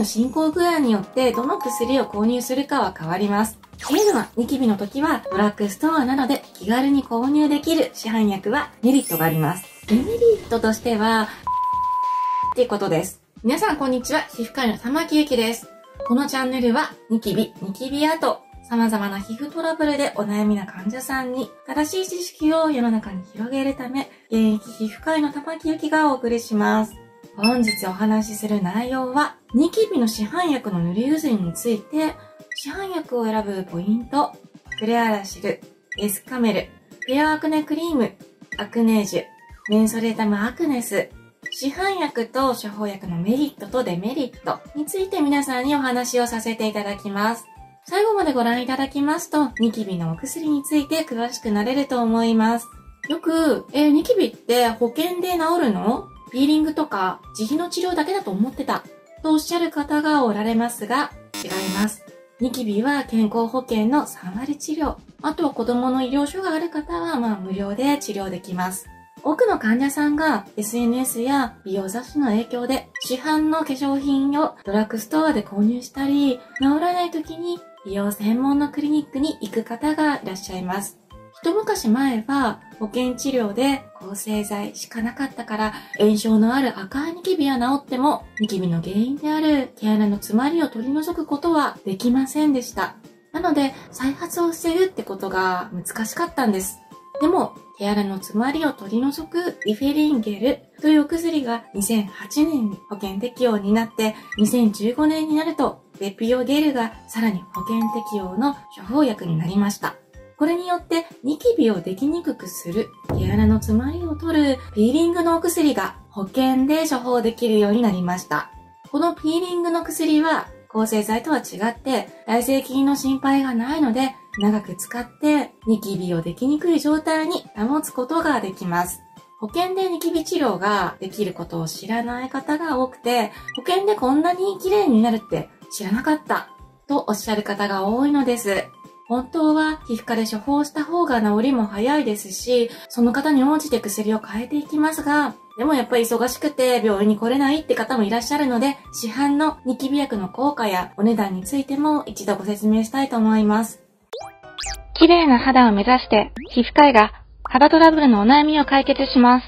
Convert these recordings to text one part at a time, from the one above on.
の進行具合によってどの薬を購入するかは変わります。軽度なニキビの時はドラッグストアなどで気軽に購入できる市販薬はメリットがあります。デメリットとしては、っていうことです。皆さんこんにちは、皮膚科医の玉木ゆきです。このチャンネルはニキビ跡、様々な皮膚トラブルでお悩みな患者さんに正しい知識を世の中に広げるため、現役皮膚科医の玉木ゆきがお送りします。本日お話しする内容は、ニキビの市販薬の塗り薬について、市販薬を選ぶポイント、クレアラシル、エスカメル、ペアアクネクリーム、アクネージュ、メンソレータムアクネス、市販薬と処方薬のメリットとデメリットについて皆さんにお話をさせていただきます。最後までご覧いただきますと、ニキビのお薬について詳しくなれると思います。よく、ニキビって保険で治るの？ピーリングとか自費の治療だけだと思ってた。とおっしゃる方がおられますが、違います。ニキビは健康保険の3割治療。あとは子供の医療所がある方は無料で治療できます。多くの患者さんが SNS や美容雑誌の影響で市販の化粧品をドラッグストアで購入したり、治らない時に美容専門のクリニックに行く方がいらっしゃいます。一昔前は保険治療で抗生剤しかなかったから炎症のある赤いニキビは治ってもニキビの原因である毛穴の詰まりを取り除くことはできませんでした。なので再発を防ぐってことが難しかったんです。でも毛穴の詰まりを取り除くリフェリンゲルというお薬が2008年に保険適用になって2015年になるとベピオゲルがさらに保険適用の処方薬になりました。これによってニキビをできにくくする毛穴の詰まりを取るピーリングのお薬が保険で処方できるようになりました。このピーリングの薬は抗生剤とは違って耐性菌の心配がないので長く使ってニキビをできにくい状態に保つことができます。保険でニキビ治療ができることを知らない方が多くて、保険でこんなに綺麗になるって知らなかったとおっしゃる方が多いのです。本当は皮膚科で処方した方が治りも早いですし、その方に応じて薬を変えていきますが、でもやっぱり忙しくて病院に来れないって方もいらっしゃるので、市販のニキビ薬の効果やお値段についても一度ご説明したいと思います。 綺麗な肌を目指して皮膚科医が肌トラブルのお悩みを解決します。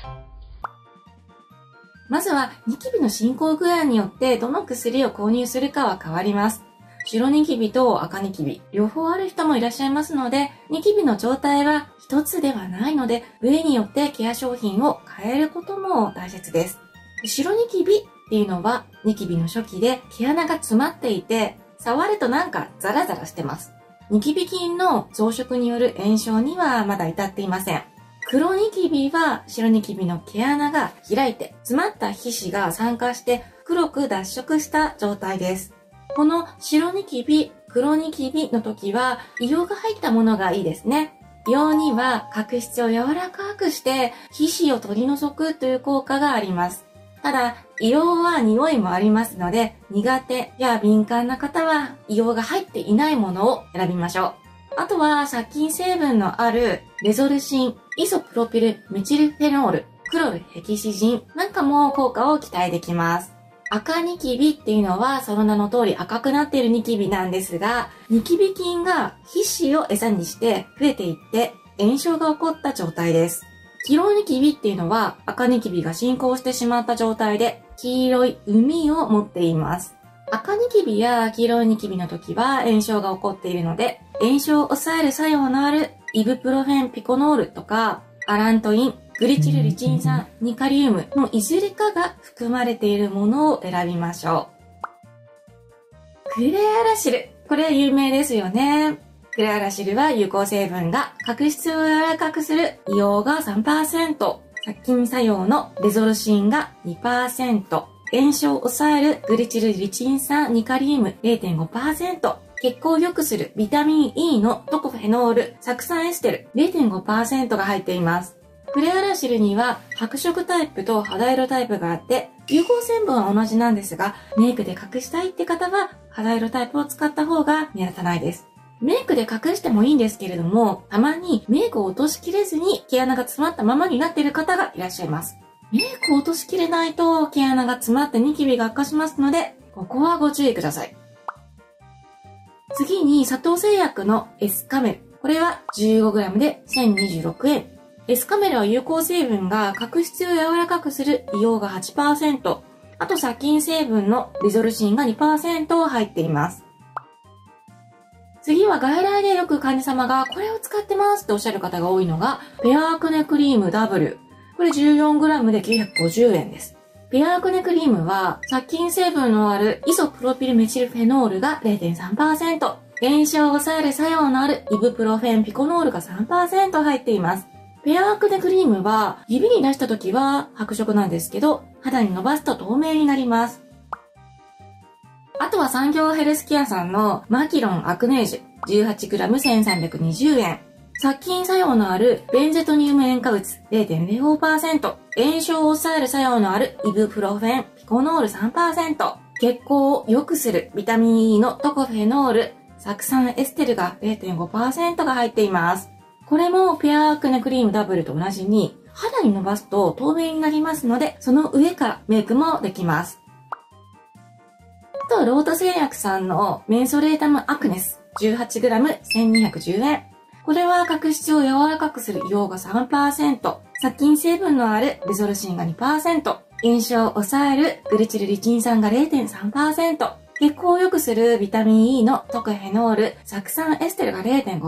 まずはニキビの進行具合によってどの薬を購入するかは変わります。白ニキビと赤ニキビ、両方ある人もいらっしゃいますので、ニキビの状態は一つではないので、部位によってケア商品を変えることも大切です。白ニキビっていうのは、ニキビの初期で毛穴が詰まっていて、触るとなんかザラザラしてます。ニキビ菌の増殖による炎症にはまだ至っていません。黒ニキビは白ニキビの毛穴が開いて、詰まった皮脂が酸化して黒く脱色した状態です。この白ニキビ、黒ニキビの時は硫黄が入ったものがいいですね。硫黄には角質を柔らかくして皮脂を取り除くという効果があります。ただ、硫黄は匂いもありますので、苦手や敏感な方は硫黄が入っていないものを選びましょう。あとは殺菌成分のあるレゾルシン、イソプロピルメチルフェノール、クロルヘキシジンなんかも効果を期待できます。赤ニキビっていうのはその名の通り赤くなっているニキビなんですが、ニキビ菌が皮脂を餌にして増えていって炎症が起こった状態です。黄色いニキビっていうのは赤ニキビが進行してしまった状態で黄色い膿を持っています。赤ニキビや黄色いニキビの時は炎症が起こっているので、炎症を抑える作用のあるイブプロフェンピコノールとかアラントイン、グリチルリチン酸、ニカリウムのいずれかが含まれているものを選びましょう。クレアラシル。これ有名ですよね。クレアラシルは有効成分が角質を柔らかくする硫黄が 3%、殺菌作用のレゾルシンが 2%、炎症を抑えるグリチルリチン酸、ニカリウム 0.5%、血行を良くするビタミン E のトコフェノール、酢酸エステル 0.5% が入っています。クレアラシルには白色タイプと肌色タイプがあって、有効成分は同じなんですが、メイクで隠したいって方は肌色タイプを使った方が目立たないです。メイクで隠してもいいんですけれども、たまにメイクを落としきれずに毛穴が詰まったままになっている方がいらっしゃいます。メイクを落としきれないと毛穴が詰まってニキビが悪化しますので、 ここはご注意ください。次に佐藤製薬のエスカメル。これは 15g で1026円。エスカメルは有効成分が角質を柔らかくする硫黄が 8%、あと殺菌成分のリゾルシンが 2% 入っています。次は外来でよく患者様がこれを使ってますっておっしゃる方が多いのが、ペアアクネクリーム W。これ 14g で950円です。ペアアクネクリームは殺菌成分のあるイソプロピルメチルフェノールが 0.3%、炎症を抑える作用のあるイブプロフェンピコノールが 3% 入っています。ペアアクネクリームは指に出した時は白色なんですけど、肌に伸ばすと透明になります。あとは産業ヘルスケアさんのマキロンアクネージュ 18g1320 円。殺菌作用のあるベンゼトニウム塩化物 0.05%、炎症を抑える作用のあるイブプロフェンピコノール 3%、血行を良くするビタミン E のトコフェノール、酢酸エステルが 0.5% が入っています。これもペアアクネクリームダブルと同じに肌に伸ばすと透明になりますので、その上からメイクもできます。あと、ロート製薬さんのメンソレータムアクネス 18g1210 円。これは角質を柔らかくする硫黄が 3%、殺菌成分のあるリゾルシンが 2%、炎症を抑えるグリチルリチン酸が 0.3%、血行を良くするビタミン E のトクヘノール、酢酸エステルが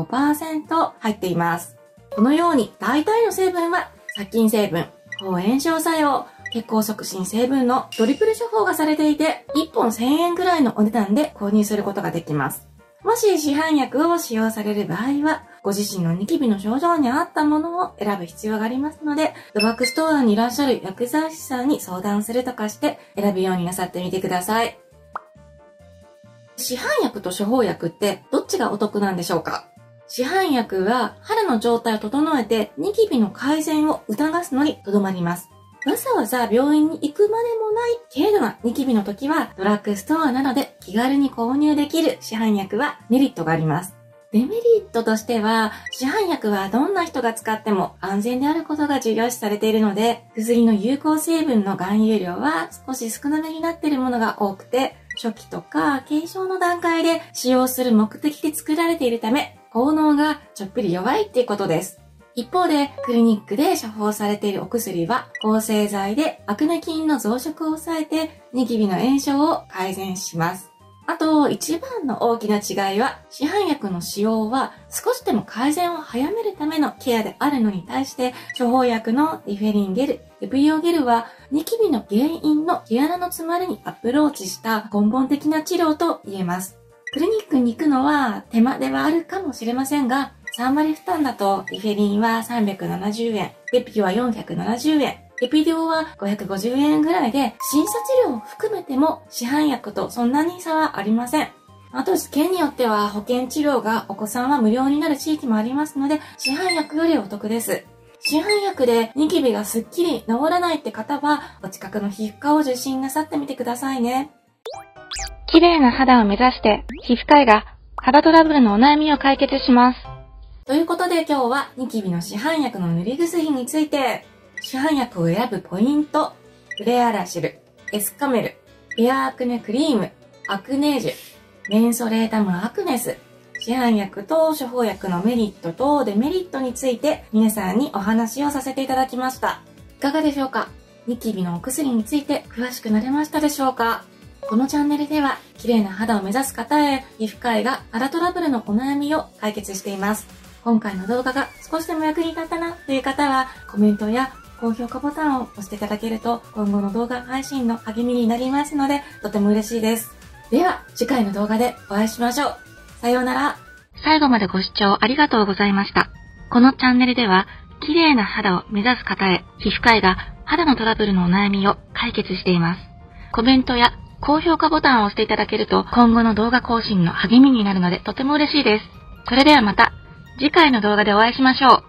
0.5% 入っています。このように大体の成分は殺菌成分、抗炎症作用、血行促進成分のトリプル処方がされていて、1本1000円くらいのお値段で購入することができます。もし市販薬を使用される場合は、ご自身のニキビの症状に合ったものを選ぶ必要がありますので、ドラッグストアにいらっしゃる薬剤師さんに相談するとかして選ぶようになさってみてください。市販薬と処方薬ってどっちがお得なんでしょうか？市販薬は肌の状態を整えてニキビの改善を促すのにとどまります。わざわざ病院に行くまでもない軽度なニキビの時はドラッグストアなどで気軽に購入できる市販薬はメリットがあります。デメリットとしては市販薬はどんな人が使っても安全であることが重要視されているので、薬の有効成分の含有量は少し少なめになっているものが多くて、初期とか軽症の段階で使用する目的で作られているため、効能がちょっぴり弱いっていうことです。一方で、クリニックで処方されているお薬は、抗生剤でアクネ菌の増殖を抑えて、ニキビの炎症を改善します。あと、一番の大きな違いは、市販薬の使用は少しでも改善を早めるためのケアであるのに対して、処方薬のリフェリンゲル、エプリオゲルは、ニキビの原因の毛穴の詰まりにアプローチした根本的な治療と言えます。クリニックに行くのは手間ではあるかもしれませんが、3割負担だとリフェリンは370円、エピは470円、エピデオは550円ぐらいで、診察料を含めても市販薬とそんなに差はありません。あと、県によっては保険治療がお子さんは無料になる地域もありますので、市販薬よりお得です。市販薬でニキビがすっきり治らないって方は、お近くの皮膚科を受診なさってみてくださいね。 綺麗な肌を目指して、皮膚科医が肌トラブルのお悩みを解決します。 ということで今日はニキビの市販薬の塗り薬について、市販薬を選ぶポイント、クレアラシル、エスカメル、ペアアクネクリーム、アクネージュ、メンソレータムアクネス、市販薬と処方薬のメリットとデメリットについて皆さんにお話をさせていただきました。いかがでしょうか？ニキビのお薬について詳しくなれましたでしょうか？このチャンネルでは綺麗な肌を目指す方へ皮膚科医が肌トラブルのお悩みを解決しています。今回の動画が少しでも役に立ったなという方はコメントや高評価ボタンを押していただけると今後の動画配信の励みになりますのでとても嬉しいです。では次回の動画でお会いしましょう。さようなら。 最後までご視聴ありがとうございました。このチャンネルでは綺麗な肌を目指す方へ皮膚科医が肌のトラブルのお悩みを解決しています。コメントや高評価ボタンを押していただけると今後の動画更新の励みになるのでとても嬉しいです。それではまた次回の動画でお会いしましょう。